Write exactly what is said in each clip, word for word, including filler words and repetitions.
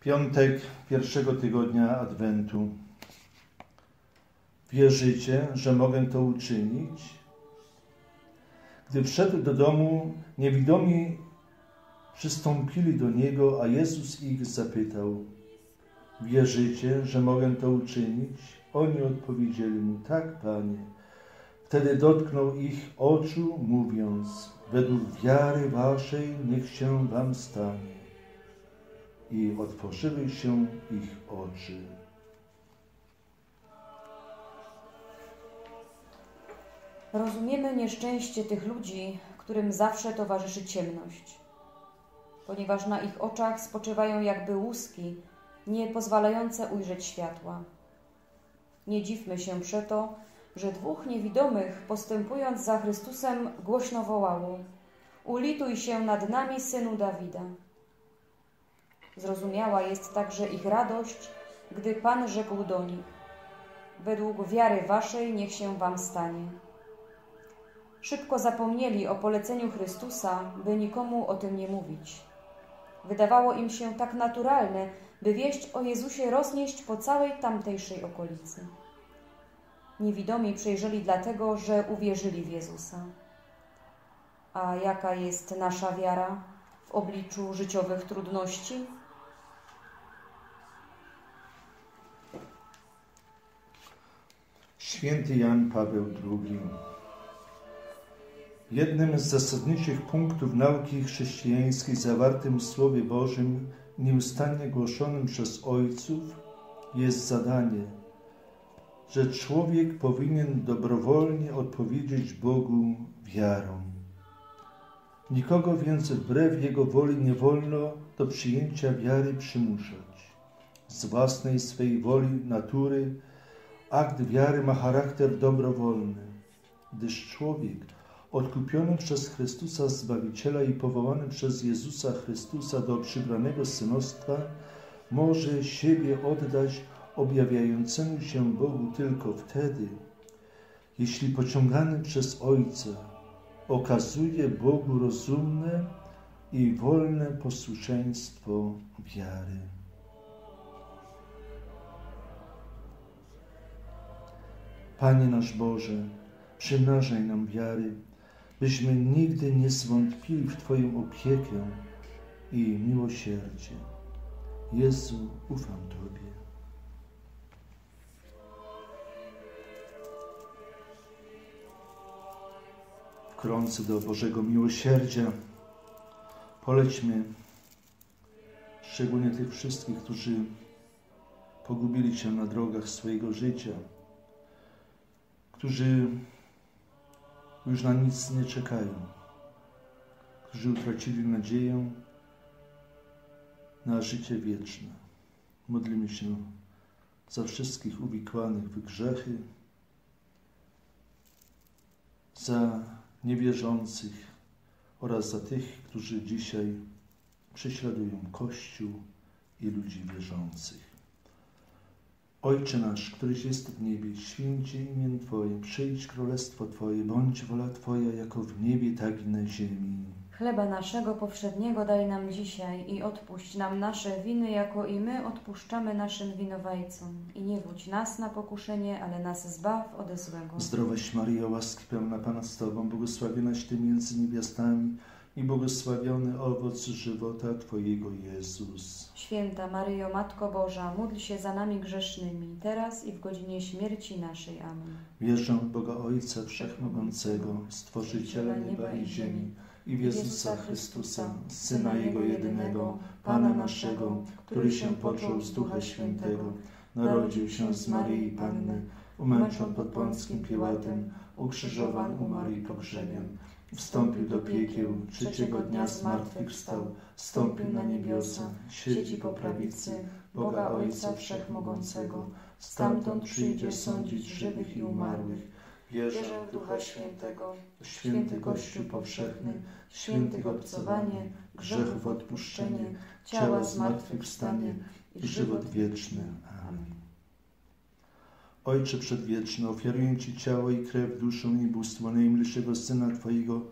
Piątek pierwszego tygodnia Adwentu. Wierzycie, że mogę to uczynić? Gdy wszedł do domu, niewidomi przystąpili do Niego, a Jezus ich zapytał: wierzycie, że mogę to uczynić? Oni odpowiedzieli Mu: tak, Panie. Wtedy dotknął ich oczu, mówiąc: według wiary waszej niech się wam stanie. I otworzyły się ich oczy. Rozumiemy nieszczęście tych ludzi, którym zawsze towarzyszy ciemność, ponieważ na ich oczach spoczywają jakby łuski, nie pozwalające ujrzeć światła. Nie dziwmy się przeto, że dwóch niewidomych, postępując za Chrystusem, głośno wołało: ulituj się nad nami, Synu Dawida. Zrozumiała jest także ich radość, gdy Pan rzekł do nich: według wiary waszej niech się wam stanie. Szybko zapomnieli o poleceniu Chrystusa, by nikomu o tym nie mówić. Wydawało im się tak naturalne, by wieść o Jezusie roznieść po całej tamtejszej okolicy. Niewidomi przejrzeli dlatego, że uwierzyli w Jezusa. A jaka jest nasza wiara w obliczu życiowych trudności? Święty Jan Paweł drugi. Jednym z zasadniczych punktów nauki chrześcijańskiej zawartym w Słowie Bożym, nieustannie głoszonym przez ojców, jest zadanie, że człowiek powinien dobrowolnie odpowiedzieć Bogu wiarą. Nikogo więc wbrew Jego woli nie wolno do przyjęcia wiary przymuszać. Z własnej swej woli natury akt wiary ma charakter dobrowolny, gdyż człowiek odkupiony przez Chrystusa Zbawiciela i powołany przez Jezusa Chrystusa do przybranego synostwa może siebie oddać objawiającemu się Bogu tylko wtedy, jeśli pociągany przez Ojca okazuje Bogu rozumne i wolne posłuszeństwo wiary. Panie nasz Boże, przymnażaj nam wiary, byśmy nigdy nie zwątpili w Twoją opiekę i miłosierdzie. Jezu, ufam Tobie. Wkrótce do Bożego miłosierdzia polećmy szczególnie tych wszystkich, którzy pogubili się na drogach swojego życia, którzy już na nic nie czekają, którzy utracili nadzieję na życie wieczne. Modlimy się za wszystkich uwikłanych w grzechy, za niewierzących oraz za tych, którzy dzisiaj prześladują Kościół i ludzi wierzących. Ojcze nasz, któryś jest w niebie, święcie imię Twoje, przyjdź królestwo Twoje, bądź wola Twoja, jako w niebie, tak i na ziemi. Chleba naszego powszedniego daj nam dzisiaj i odpuść nam nasze winy, jako i my odpuszczamy naszym winowajcom. I nie wódź nas na pokuszenie, ale nas zbaw ode złego. Zdrowaś Maryjo, łaski pełna Pana z Tobą, błogosławionaś Ty między niewiastami i błogosławiony owoc żywota Twojego, Jezus. Święta Maryjo, Matko Boża, módl się za nami grzesznymi, teraz i w godzinie śmierci naszej. Amen. Wierzę w Boga Ojca Wszechmogącego, Stworzyciela nieba i ziemi, i w Jezusa Chrystusa, Syna Jego jedynego, Pana naszego, który się począł z Ducha Świętego, narodził się z Maryi Panny, umęczon pod Pąckim Piłatem, ukrzyżowan, umarł i pogrzebion, wstąpił do piekieł, trzeciego dnia zmartwychwstał, wstąpił na niebiosa, siedzi po prawicy Boga Ojca Wszechmogącego, stamtąd przyjdzie sądzić żywych i umarłych. Wierzę w Ducha Świętego, święty Kościół powszechny, świętych obcowanie, grzechów odpuszczenie, ciała zmartwychwstanie i żywot wieczny. Amen. Ojcze Przedwieczny, ofiaruję Ci ciało i krew, duszę i bóstwo najmilszego Syna Twojego,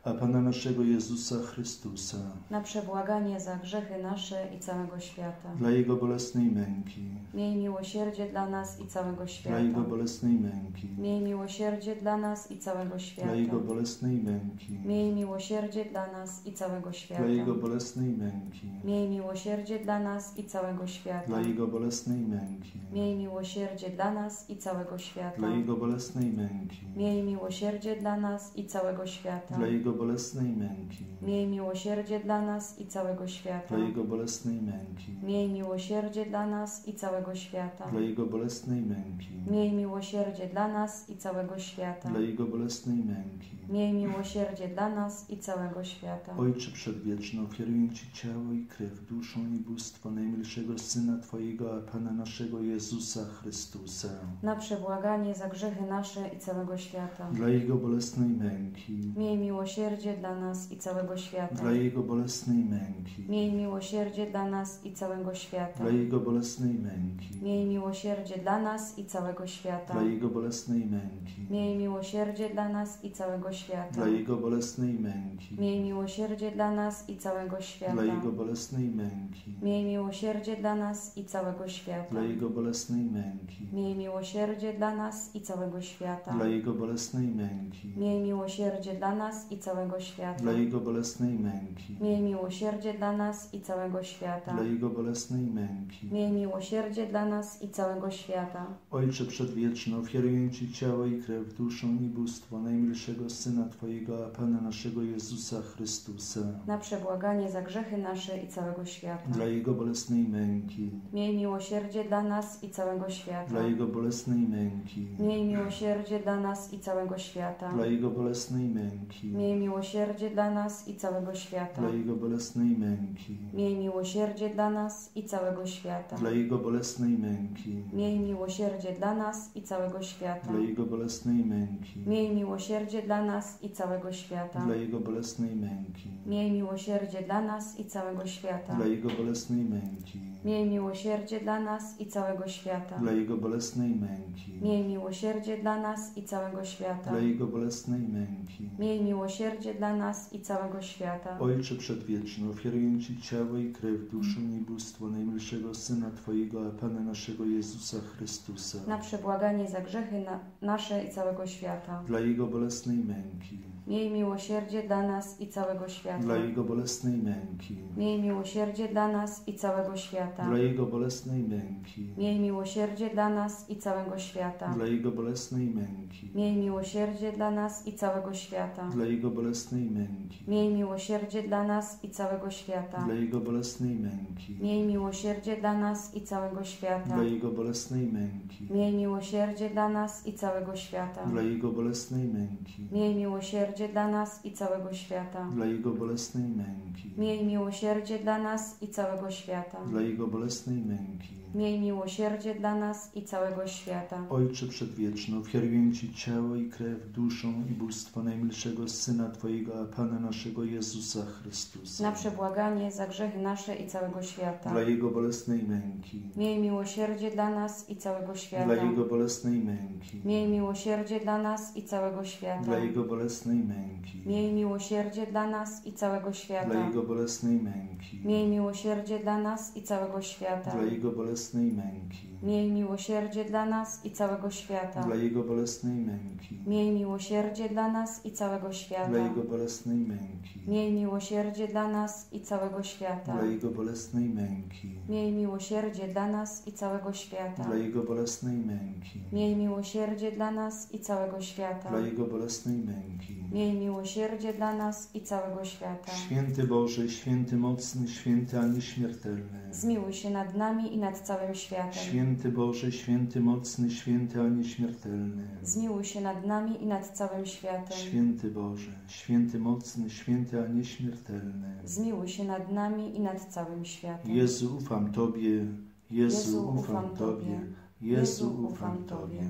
a Pana naszego Jezusa Chrystusa, na przebłaganie za grzechy nasze i całego świata. dla Jego bolesnej męki, Miej miłosierdzie dla nas i całego dla świata. Jego bolesnej męki, Miej miłosierdzie dla nas i całego świata. dla Jego bolesnej męki, Miej miłosierdzie dla nas i całego świata. dla Jego bolesnej męki, Miej miłosierdzie dla nas i całego świata. dla Jego bolesnej męki, Miej miłosierdzie dla nas i całego świata. dla Jego bolesnej męki, Miej miłosierdzie dla nas i całego świata. dla Jego bolesnej męki, Miej miłosierdzie dla nas i całego świata. dla Jego bolesnej męki, Miej miłosierdzie dla nas i całego świata. dla Jego bolesnej męki, Miej miłosierdzie dla nas i całego świata. dla Jego bolesnej męki. Miej miłosierdzie dla nas i całego świata. Ojcze Przedwieczny, ofiaruję Ci ciało i krew, duszę i bóstwo najmilszego Syna Twojego, a Pana naszego Jezusa Chrystusa, Na przebłaganie za grzechy nasze i całego świata. dla Jego bolesnej męki, Miej miłosierdzie dla nas i całego świata. dla Jego bolesnej męki, Miej miłosierdzie dla nas i całego świata. dla Jego bolesnej męki, Miej miłosierdzie dla nas i całego świata. dla Jego bolesnej męki, Miej miłosierdzie dla nas i całego świata. dla Jego bolesnej męki, Miej miłosierdzie dla nas i całego świata. dla Jego bolesnej męki, Miej miłosierdzie dla nas i całego świata. dla Jego bolesnej męki, Miej miłosierdzie dla nas i całego świata. dla Jego bolesnej męki, Miej miłosierdzie dla nas i całego świata. dla Jego bolesnej męki, Miej miłosierdzie dla nas i całego świata. dla Jego bolesnej męki. Miej miłosierdzie dla nas i całego świata. Ojcze Przedwieczny, ofiaruję Ci ciało i krew, duszę i bóstwo najmilszego Syna Twojego, a Pana naszego Jezusa Chrystusa, Na przebłaganie za grzechy nasze i całego świata. dla Jego bolesnej męki, Miej miłosierdzie dla nas i całego świata. dla Jego bolesnej męki, Miej miłosierdzie dla nas i całego świata. dla Jego bolesnej męki, Miej miłosierdzie dla nas i całego świata. dla Jego bolesnej męki, Miej miłosierdzie dla nas i całego świata. dla Jego bolesnej męki, Miej miłosierdzie dla nas i całego świata. dla Jego bolesnej męki, Miej miłosierdzie dla nas i całego świata. dla Jego bolesnej męki, Miej miłosierdzie dla nas i całego świata. dla Jego bolesnej męki, Miej miłosierdzie dla nas i całego świata. dla Jego bolesnej męki, Miej miłosierdzie dla nas i całego świata. dla Jego bolesnej męki. Miej miłosierdzie dla nas i całego świata. Ojcze Przedwieczny, ofiaruję Ci ciało i krew, duszę i bóstwo najmilszego Syna Twojego, a Pana naszego Jezusa Chrystusa, Na przebłaganie za grzechy na, nasze i całego świata. dla Jego bolesnej męki, Miej miłosierdzie dla nas i całego świata. dla Jego bolesnej męki, Miej miłosierdzie dla nas i całego świata. dla Jego bolesnej męki, Miej miłosierdzie dla nas i całego świata. dla Jego bolesnej męki, Miej miłosierdzie dla nas i całego świata. dla Jego bolesnej męki, Miej miłosierdzie dla nas i całego świata. dla Jego bolesnej męki, Miej miłosierdzie dla nas i całego świata. dla Jego bolesnej męki, Miej miłosierdzie dla nas i całego świata. dla Jego bolesnej męki, Miej miłosierdzie dla nas i całego świata. dla Jego bolesnej męki, Miej miłosierdzie dla nas i całego świata. dla Jego bolesnej męki. Miej miłosierdzie dla nas i całego świata. Ojcze Przedwieczny, ofiaruję Ci ciało i krew, duszę i bóstwo najmilszego Syna Twojego, a Pana naszego Jezusa Chrystusa, Na przebłaganie za grzechy nasze i całego świata. dla Jego bolesnej męki, Miej miłosierdzie dla nas i całego świata. dla Jego bolesnej męki, Miej miłosierdzie dla nas i całego świata. dla Jego bolesnej męki, Miej miłosierdzie dla nas i całego świata. dla Jego bolesnej męki, Miej miłosierdzie dla nas i całego świata. dla Jego bolesnej męki, Miej miłosierdzie dla nas i całego świata. dla Jego bolesnej męki, Miej miłosierdzie dla nas i całego świata. dla Jego bolesnej męki, Miej miłosierdzie dla nas i całego świata. dla Jego bolesnej męki, Miej miłosierdzie dla nas i całego świata. dla Jego bolesnej męki, Miej miłosierdzie dla nas i całego świata. dla Jego bolesnej męki. Miej miłosierdzie dla nas i całego świata. Święty Boże, święty mocny, święty a nieśmiertelny. Zmiłuj się nad nami i nad całym światem. Święty Boże, święty mocny, święty a nieśmiertelny. Zmiłuj się nad nami i nad całym światem. Święty Boże, święty mocny, święty a nieśmiertelny. Zmiłuj się nad nami i nad całym światem. Jezu, ufam Tobie, Jezu, ufam Tobie, Jezu, ufam Tobie.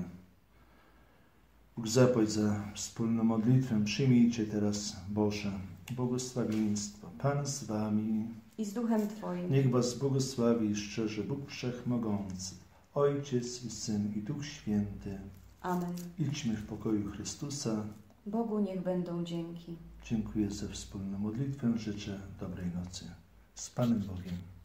Bóg zapłać za wspólną modlitwę. Przyjmijcie teraz, Boże, błogosławieństwo. Pan z Wami. I z duchem Twoim. Niech Was błogosławi i szczerze Bóg Wszechmogący, Ojciec i Syn i Duch Święty. Amen. Idźmy w pokoju Chrystusa. Bogu niech będą dzięki. Dziękuję za wspólną modlitwę. Życzę dobrej nocy. Z Panem Bogiem.